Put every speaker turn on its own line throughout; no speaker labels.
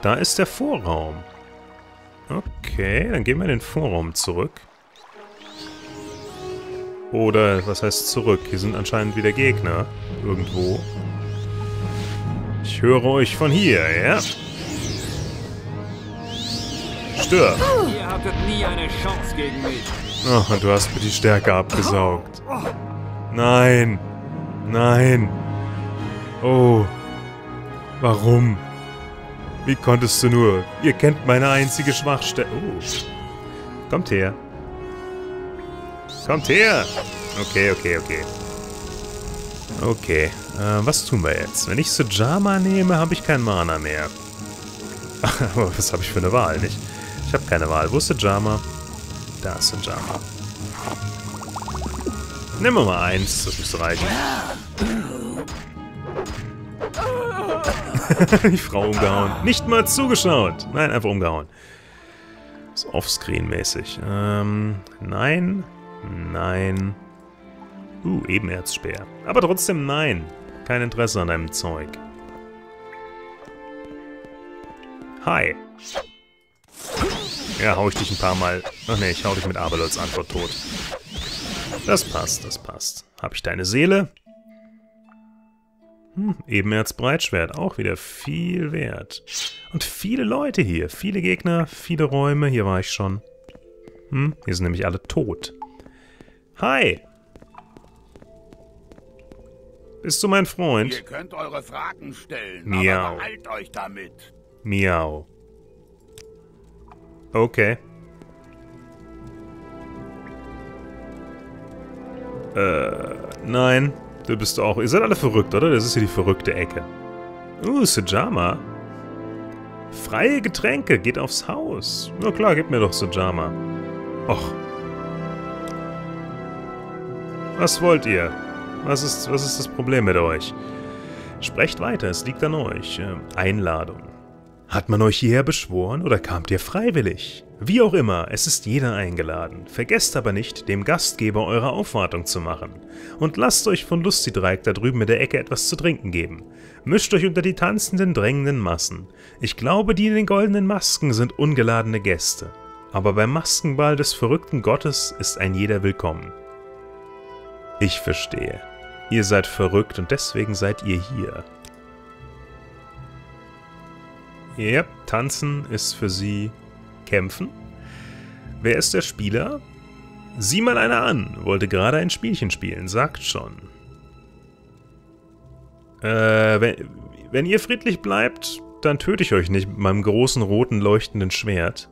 Da ist der Vorraum. Okay, dann gehen wir in den Vorraum zurück. Oder, was heißt zurück? Hier sind anscheinend wieder Gegner. Irgendwo. Ich höre euch von hier, ja? Stirb!
Ihr hattet nie eine Chance gegen mich.
Oh, und du hast mir die Stärke abgesaugt. Nein! Nein! Oh! Warum? Wie konntest du nur? Ihr kennt meine einzige Schwachstelle. Oh. Kommt her. Kommt her! Okay, okay, okay. Okay, was tun wir jetzt? Wenn ich Sejama nehme, habe ich kein Mana mehr. Aber was habe ich für eine Wahl, nicht? Ich habe keine Wahl. Wo ist Sejama? Da ist Sejama. Nehmen wir mal 1, das müsste reichen. Die Frau umgehauen. Nicht mal zugeschaut. Nein, einfach umgehauen. So offscreen-mäßig. Nein. Nein. Ebenerzspeer. Aber trotzdem nein. Kein Interesse an deinem Zeug. Hi. Ja, hau ich dich ein paar Mal. Ach ne, ich hau dich mit Abelots Antwort tot. Das passt, das passt. Hab ich deine Seele? Ebenerzbreitschwert. Auch wieder viel wert. Und viele Leute hier. Viele Gegner, viele Räume. Hier war ich schon. Hier sind nämlich alle tot. Hi. Bist du mein Freund?
Ihr könnt eure Fragen stellen,
Miau.
aber beeilt euch damit.
Miau. Okay. Nein. Du bist auch... Ihr seid alle verrückt, oder? Das ist hier die verrückte Ecke. Sejama. Freie Getränke. Geht aufs Haus. Na klar, gib mir doch Sejama. Och. Was wollt ihr? Was ist das Problem mit euch? Sprecht weiter, es liegt an euch. Einladung. Hat man euch hierher beschworen oder kamt ihr freiwillig? Wie auch immer, es ist jeder eingeladen. Vergesst aber nicht, dem Gastgeber eure Aufwartung zu machen. Und lasst euch von Lustidreik da drüben in der Ecke etwas zu trinken geben. Mischt euch unter die tanzenden, drängenden Massen. Ich glaube, die in den goldenen Masken sind ungeladene Gäste. Aber beim Maskenball des verrückten Gottes ist ein jeder willkommen. Ich verstehe. Ihr seid verrückt und deswegen seid ihr hier. Yep, tanzen ist für sie kämpfen. Wer ist der Spieler? Sieh mal einer an. Wollte gerade ein Spielchen spielen, sagt schon. Wenn ihr friedlich bleibt, dann töte ich euch nicht mit meinem großen, roten, leuchtenden Schwert.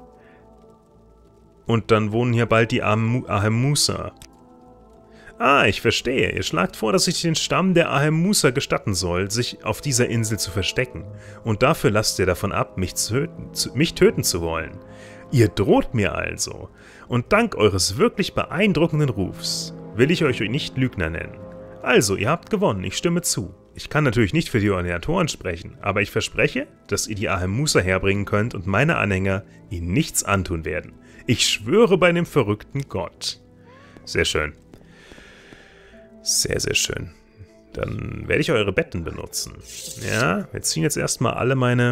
Und dann wohnen hier bald die Ahemusa. Ah, ich verstehe. Ihr schlagt vor, dass ich den Stamm der Ahemusa gestatten soll, sich auf dieser Insel zu verstecken. Und dafür lasst ihr davon ab, mich töten zu wollen. Ihr droht mir also. Und dank eures wirklich beeindruckenden Rufs will ich euch nicht Lügner nennen. Also, ihr habt gewonnen, ich stimme zu. Ich kann natürlich nicht für die Ordinatoren sprechen, aber ich verspreche, dass ihr die Ahemusa herbringen könnt und meine Anhänger ihnen nichts antun werden. Ich schwöre bei dem verrückten Gott. Sehr schön. Sehr, sehr schön. Dann werde ich eure Betten benutzen. Ja, wir ziehen jetzt erstmal alle meine...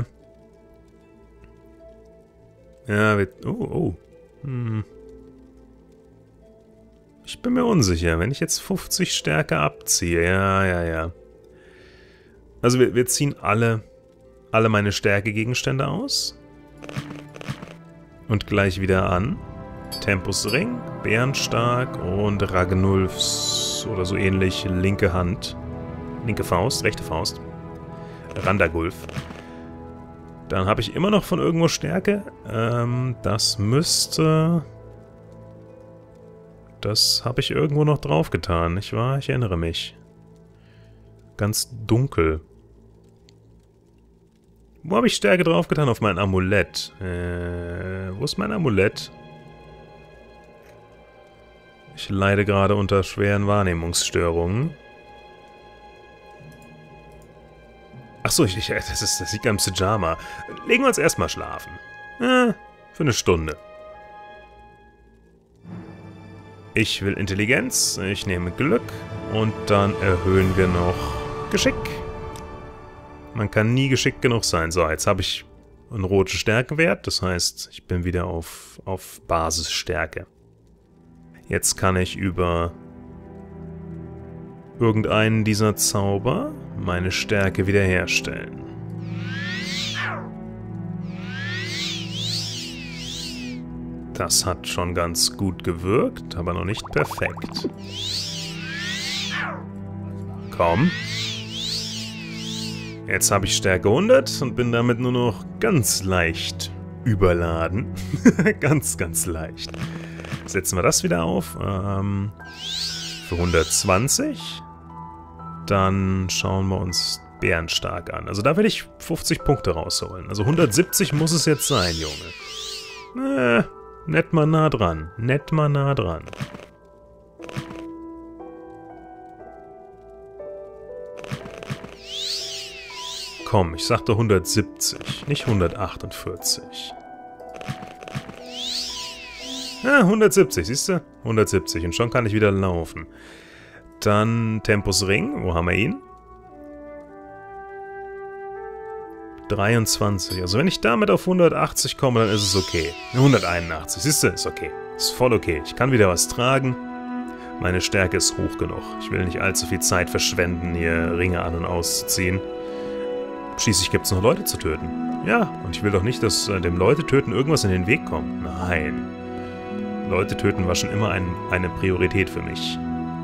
Ja, wir... Ich bin mir unsicher. Wenn ich jetzt 50 Stärke abziehe... Ja. Also wir ziehen alle meine Stärkegegenstände aus. Und gleich wieder an. Tempus Ring, Bärenstark und Ragnulfs oder so ähnlich linke Hand. Linke Faust, rechte Faust. Randagulf. Dann habe ich immer noch von irgendwo Stärke. Das müsste... Das habe ich irgendwo noch draufgetan, nicht wahr? Ich erinnere mich. Ganz dunkel. Wo habe ich Stärke draufgetan? Auf mein Amulett. Wo ist mein Amulett? Ich leide gerade unter schweren Wahrnehmungsstörungen. Achso, das liegt am Sejama. Legen wir uns erstmal schlafen. Für eine Stunde. Ich will Intelligenz, ich nehme Glück und dann erhöhen wir noch Geschick. Man kann nie geschickt genug sein. So, jetzt habe ich einen roten Stärkewert. Das heißt, ich bin wieder auf Basisstärke. Jetzt kann ich über irgendeinen dieser Zauber meine Stärke wiederherstellen. Das hat schon ganz gut gewirkt, aber noch nicht perfekt. Komm. Jetzt habe ich Stärke 100 und bin damit nur noch ganz leicht überladen. Ganz, ganz leicht. Setzen wir das wieder auf. Für 120. Dann schauen wir uns Bärenstark an. Also da will ich 50 Punkte rausholen. Also 170 muss es jetzt sein, Junge. Nett mal nah dran. Nett mal nah dran. Komm, ich sagte 170, nicht 148. Ja, 170, siehst du? 170 und schon kann ich wieder laufen. Dann Tempus Ring, wo haben wir ihn? 23, also wenn ich damit auf 180 komme, dann ist es okay. 181, siehst du? Ist okay. Ist voll okay. Ich kann wieder was tragen. Meine Stärke ist hoch genug. Ich will nicht allzu viel Zeit verschwenden, hier Ringe an- und auszuziehen. Schließlich gibt es noch Leute zu töten. Ja, und ich will doch nicht, dass dem Leute töten irgendwas in den Weg kommt. Nein. Leute töten war schon immer eine Priorität für mich.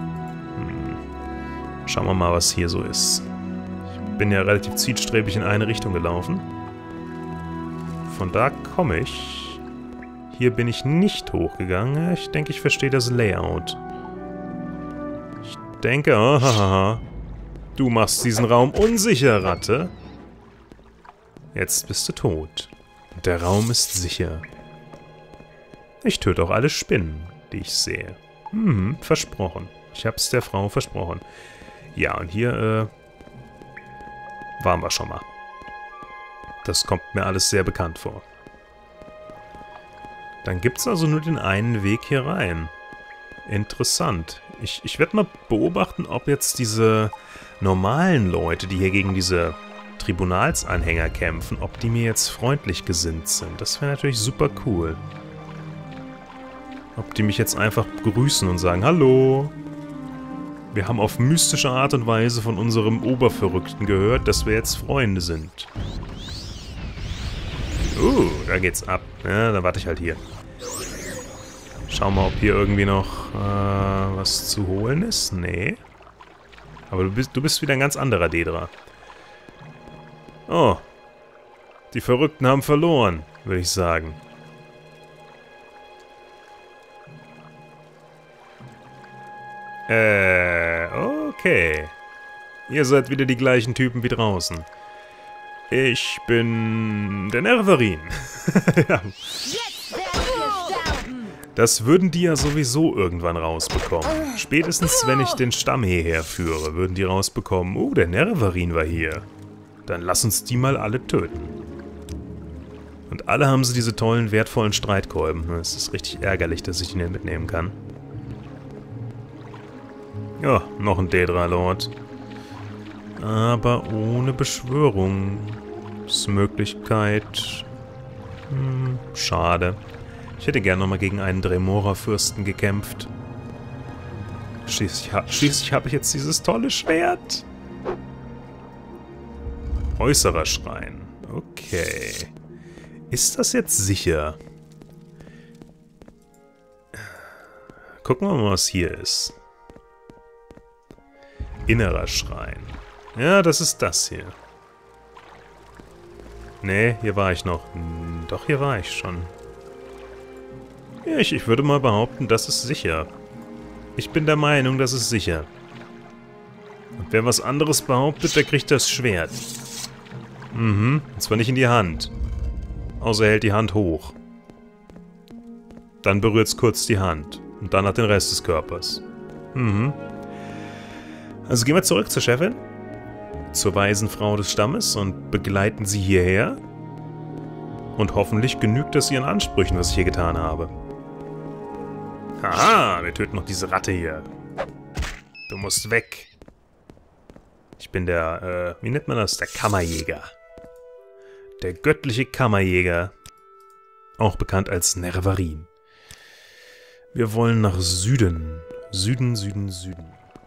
Schauen wir mal, was hier so ist. Ich bin ja relativ zielstrebig in eine Richtung gelaufen. Von da komme ich. Hier bin ich nicht hochgegangen. Ich denke, ich verstehe das Layout. Ich denke, oh, haha. Du machst diesen Raum unsicher, Ratte. Jetzt bist du tot. Und der Raum ist sicher. Ich töte auch alle Spinnen, die ich sehe. Versprochen. Ich hab's der Frau versprochen. Ja, und hier, waren wir schon mal. Das kommt mir alles sehr bekannt vor. Dann gibt's also nur den einen Weg hier rein. Interessant. Ich werde mal beobachten, ob jetzt diese normalen Leute, die hier gegen diese Tribunalsanhänger kämpfen, ob die mir jetzt freundlich gesinnt sind. Das wäre natürlich super cool. Ob die mich jetzt einfach begrüßen und sagen, hallo. Wir haben auf mystische Art und Weise von unserem Oberverrückten gehört, dass wir jetzt Freunde sind. Da geht's ab. Ja, dann warte ich halt hier. Schau mal, ob hier irgendwie noch was zu holen ist. Nee. Aber du bist wieder ein ganz anderer Dedra. Oh. Die Verrückten haben verloren, würde ich sagen. Okay. Ihr seid wieder die gleichen Typen wie draußen. Ich bin der Nervarin. Ja. Das würden die ja sowieso irgendwann rausbekommen. Spätestens, wenn ich den Stamm hierher führe, würden die rausbekommen, der Nervarin war hier. Dann lass uns die mal alle töten. Und alle haben sie diese tollen, wertvollen Streitkolben. Es ist richtig ärgerlich, dass ich ihn nicht mitnehmen kann. Ja, noch ein Dedra-Lord. Aber ohne Beschwörungsmöglichkeit. Schade. Ich hätte gern nochmal gegen einen Dremora-Fürsten gekämpft. Schließlich habe ich jetzt dieses tolle Schwert. Äußerer Schrein. Okay. Ist das jetzt sicher? Gucken wir mal, was hier ist. Innerer Schrein. Ja, das ist das hier. Nee, hier war ich noch. Doch, hier war ich schon. Ja, ich würde mal behaupten, das ist sicher. Ich bin der Meinung, das ist sicher. Und wer was anderes behauptet, der kriegt das Schwert. Und zwar nicht in die Hand. Außer er hält die Hand hoch. Dann berührt es kurz die Hand. Und dann hat den Rest des Körpers. Also gehen wir zurück zur Chefin. Zur weisen Frau des Stammes und begleiten sie hierher. Und hoffentlich genügt das ihren Ansprüchen, was ich hier getan habe. Haha, wir töten noch diese Ratte hier. Du musst weg. Ich bin der, wie nennt man das? Der Kammerjäger. Der göttliche Kammerjäger. Auch bekannt als Nervarin. Wir wollen nach Süden. Süden, Süden, Süden.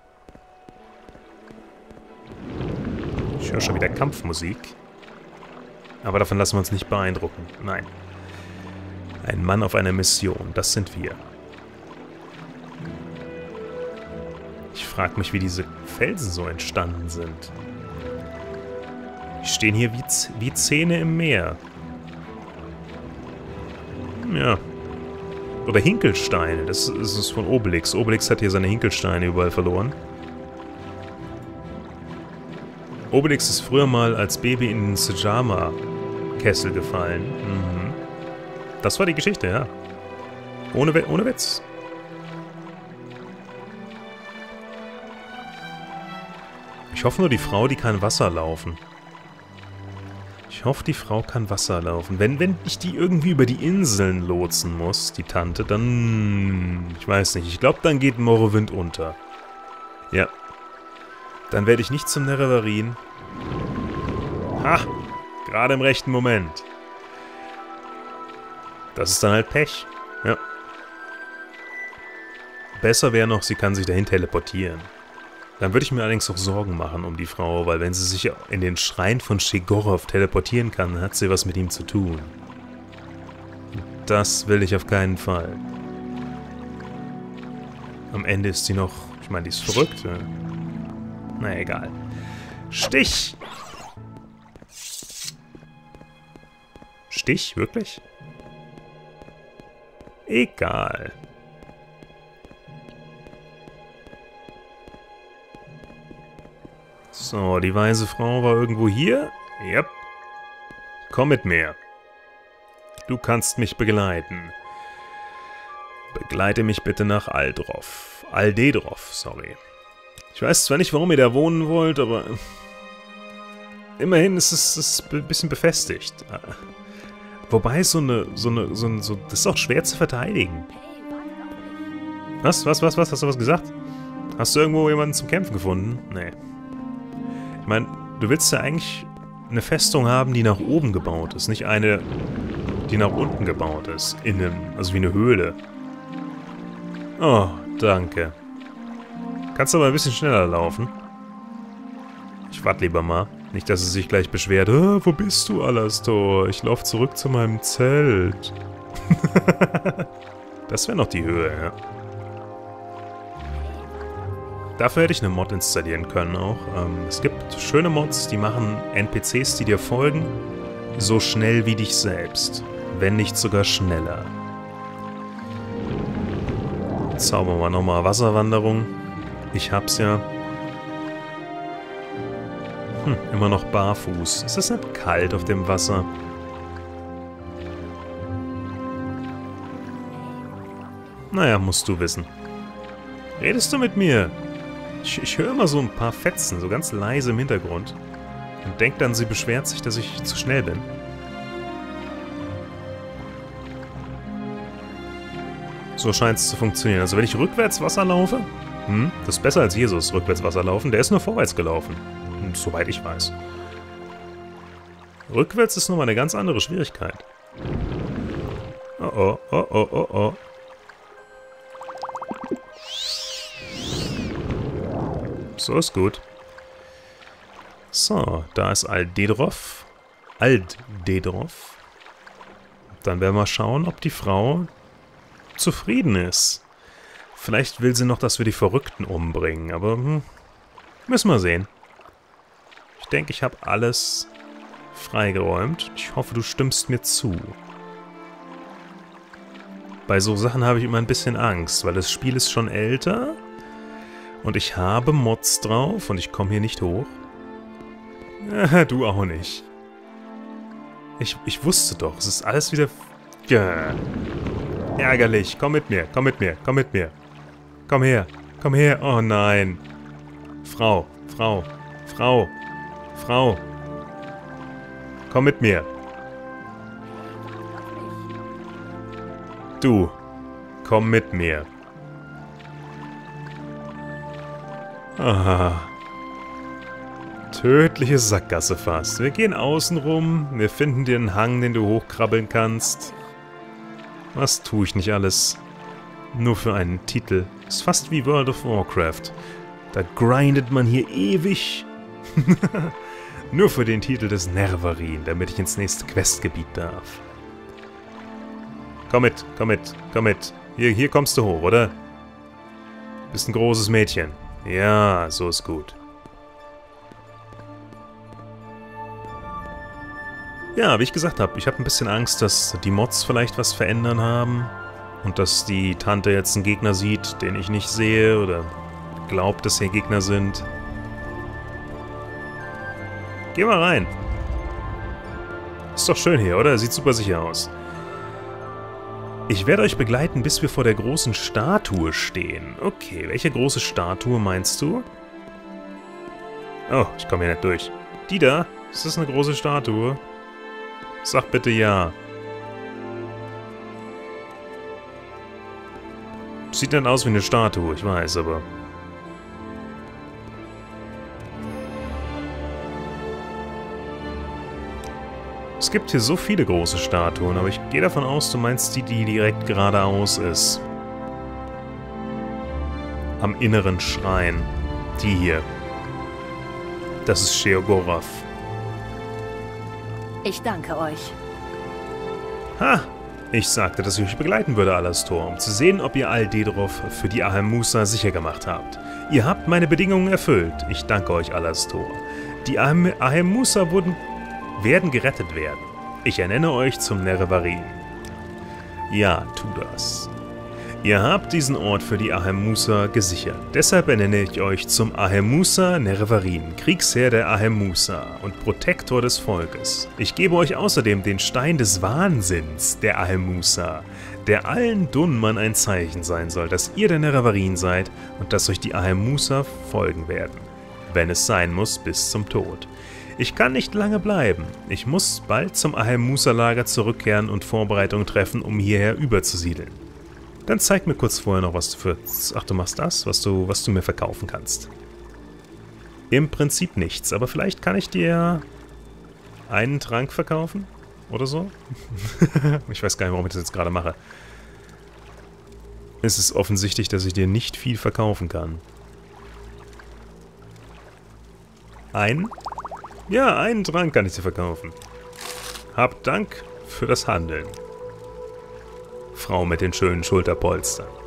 Ich höre schon wieder Kampfmusik. Aber davon lassen wir uns nicht beeindrucken. Nein. Ein Mann auf einer Mission. Das sind wir. Ich frage mich, wie diese Felsen so entstanden sind. Die stehen hier wie Zähne im Meer. Ja. Oder Hinkelsteine. Das ist von Obelix. Obelix hat hier seine Hinkelsteine überall verloren. Obelix ist früher mal als Baby in den Sejama-Kessel gefallen. Mhm. Das war die Geschichte, ja. Ohne Witz. Ich hoffe nur, die Frau, die kann Wasser laufen. Ich hoffe, die Frau kann Wasser laufen. Wenn ich die irgendwie über die Inseln lotsen muss, die Tante, dann... Ich weiß nicht. Ich glaube, dann geht Morrowind unter. Ja. Dann werde ich nicht zum Nervarin. Ha! Gerade im rechten Moment. Das ist dann halt Pech. Ja. Besser wäre noch, sie kann sich dahin teleportieren. Dann würde ich mir allerdings auch Sorgen machen um die Frau, weil wenn sie sich in den Schrein von Shegorov teleportieren kann, hat sie was mit ihm zu tun. Das will ich auf keinen Fall. Am Ende ist sie noch... Ich meine, die ist verrückt. Ja. Na egal. Stich! Stich? Wirklich? Egal. So, die weise Frau war irgendwo hier. Yep. Komm mit mir. Du kannst mich begleiten. Begleite mich bitte nach Aldrof. Aldedrof, sorry. Ich weiß zwar nicht, warum ihr da wohnen wollt, aber... Immerhin ist es ein bisschen befestigt. Wobei das ist auch schwer zu verteidigen. Was? Hast du was gesagt? Hast du irgendwo jemanden zum Kämpfen gefunden? Nee. Ich meine, du willst ja eigentlich eine Festung haben, die nach oben gebaut ist, nicht eine, die nach unten gebaut ist. Also wie eine Höhle. Oh, danke. Kannst du aber ein bisschen schneller laufen? Ich warte lieber mal. Nicht, dass sie sich gleich beschwert. Oh, wo bist du, Alastor? Ich laufe zurück zu meinem Zelt. Das wäre noch die Höhe, ja. Dafür hätte ich eine Mod installieren können auch. Es gibt schöne Mods, die machen NPCs, die dir folgen, so schnell wie dich selbst. Wenn nicht sogar schneller. Zaubern wir nochmal Wasserwanderung. Ich hab's ja. Immer noch barfuß. Ist das nicht kalt auf dem Wasser? Naja, musst du wissen. Redest du mit mir? Ich höre immer so ein paar Fetzen, so ganz leise im Hintergrund. Und denk dann, sie beschwert sich, dass ich zu schnell bin. So scheint es zu funktionieren. Also wenn ich rückwärts Wasser laufe, das ist besser als Jesus, rückwärts Wasser laufen. Der ist nur vorwärts gelaufen. Und soweit ich weiß. Rückwärts ist nochmal eine ganz andere Schwierigkeit. Oh oh, oh oh, oh oh. So ist gut. So, da ist Aldedrof. Aldedrof. Dann werden wir schauen, ob die Frau zufrieden ist. Vielleicht will sie noch, dass wir die Verrückten umbringen, aber müssen wir sehen. Ich denke, ich habe alles freigeräumt. Ich hoffe, du stimmst mir zu. Bei so Sachen habe ich immer ein bisschen Angst, weil das Spiel ist schon älter. Und ich habe Mods drauf und ich komme hier nicht hoch. Du auch nicht. Ich wusste doch, es ist alles wieder... Ja. Ärgerlich. Komm mit mir, komm mit mir, komm mit mir. Komm her, komm her. Oh nein. Frau. Komm mit mir. Du. Komm mit mir. Ah. tödliche Sackgasse fast. Wir gehen außen rum, wir finden dir einen Hang, den du hochkrabbeln kannst. Was tue ich nicht alles? Nur für einen Titel. Ist fast wie World of Warcraft. Da grindet man hier ewig. Nur für den Titel des Nervarin, damit ich ins nächste Questgebiet darf. Komm mit, komm mit, komm mit. Hier kommst du hoch, oder? Bist ein großes Mädchen. Ja, so ist gut. Ja, wie ich gesagt habe, ich habe ein bisschen Angst, dass die Mods vielleicht was verändern haben. Und dass die Tante jetzt einen Gegner sieht, den ich nicht sehe, oder glaubt, dass hier Gegner sind. Geh mal rein. Ist doch schön hier, oder? Sieht super sicher aus. Ich werde euch begleiten, bis wir vor der großen Statue stehen. Okay, welche große Statue meinst du? Oh, ich komme hier nicht durch. Die da? Ist das eine große Statue? Sag bitte ja. Sieht dann aus wie eine Statue, ich weiß, aber... Es gibt hier so viele große Statuen, aber ich gehe davon aus, du meinst die, die direkt geradeaus ist. Am inneren Schrein. Die hier. Das ist Sheogorath.
Ich danke euch.
Ha! Ich sagte, dass ich euch begleiten würde, Alastor, um zu sehen, ob ihr Aldedroff für die Ahemusa sicher gemacht habt. Ihr habt meine Bedingungen erfüllt. Ich danke euch, Alastor. Die Ahemusa werden gerettet werden. Ich ernenne euch zum Nervarin. Ja, tu das. Ihr habt diesen Ort für die Ahemusa gesichert. Deshalb ernenne ich euch zum Ahemusa Nervarin, Kriegsherr der Ahemusa und Protektor des Volkes. Ich gebe euch außerdem den Stein des Wahnsinns der Ahemusa, der allen Dunman ein Zeichen sein soll, dass ihr der Nervarin seid und dass euch die Ahemusa folgen werden. Wenn es sein muss, bis zum Tod. Ich kann nicht lange bleiben. Ich muss bald zum Ahemusa-Lager zurückkehren und Vorbereitungen treffen, um hierher überzusiedeln. Dann zeig mir kurz vorher noch, was du für... Ach, du machst das, was du mir verkaufen kannst. Im Prinzip nichts, aber vielleicht kann ich dir einen Trank verkaufen? Oder so? Ich weiß gar nicht, warum ich das jetzt gerade mache. Es ist offensichtlich, dass ich dir nicht viel verkaufen kann. Einen? Ja, einen Trank kann ich dir verkaufen. Hab Dank für das Handeln. Frau mit den schönen Schulterpolstern.